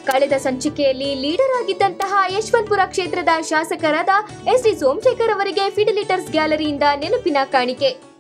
ಕಳೆದ ಸಂಚಿಕೆಯಲ್ಲಿ ಲೀಡರ್ ಆಗಿದ್ದಂತಹ ಯಶವಂತಪುರ ಕ್ಷೇತ್ರದ ಶಾಸಕರಾದ ಎಸ್ ಡಿ ಸೋಮಶೇಖರ್ ಅವರಿಗೆ ಫಿಡಿಲಿಟರ್ಸ್ ಗ್ಯಾಲರಿಯಿಂದ ನೆನಪಿನ ಕಾಣಿಕೆ.